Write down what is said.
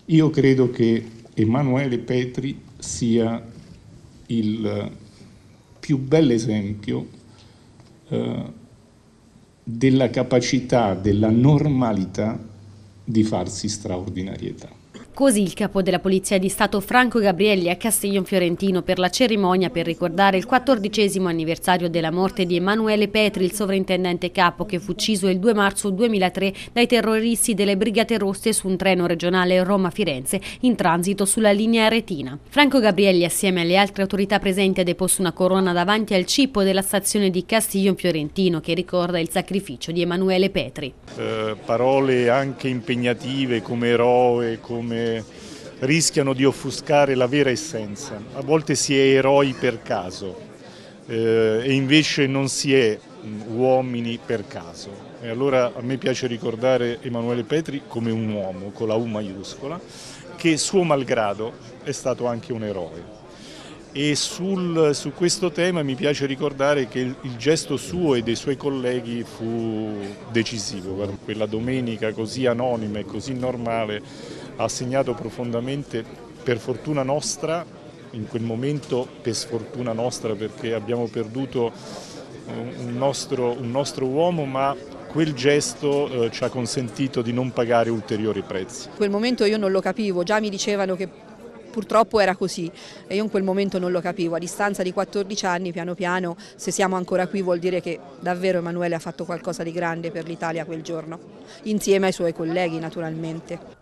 Io credo che Emanuele Petri sia il più bell'esempio della capacità, della normalità di farsi straordinarietà. Così il capo della Polizia di Stato Franco Gabrielli a Castiglion Fiorentino per la cerimonia per ricordare il 14° anniversario della morte di Emanuele Petri, il sovrintendente capo che fu ucciso il 2 marzo 2003 dai terroristi delle Brigate Rosse su un treno regionale Roma-Firenze in transito sulla linea Aretina. Franco Gabrielli assieme alle altre autorità presenti ha deposto una corona davanti al cippo della stazione di Castiglion Fiorentino che ricorda il sacrificio di Emanuele Petri. Parole anche impegnative come eroe, come rischiano di offuscare la vera essenza. A volte si è eroi per caso e invece non si è uomini per caso. E allora a me piace ricordare Emanuele Petri come un uomo con la U maiuscola che suo malgrado è stato anche un eroe. E su questo tema mi piace ricordare che il gesto suo e dei suoi colleghi fu decisivo. Quella domenica così anonima e così normale ha segnato profondamente, per fortuna nostra, in quel momento per sfortuna nostra perché abbiamo perduto un nostro uomo, ma quel gesto ci ha consentito di non pagare ulteriori prezzi. In quel momento io non lo capivo, già mi dicevano che purtroppo era così e io in quel momento non lo capivo. A distanza di 14 anni, piano piano, se siamo ancora qui vuol dire che davvero Emanuele ha fatto qualcosa di grande per l'Italia quel giorno, insieme ai suoi colleghi naturalmente.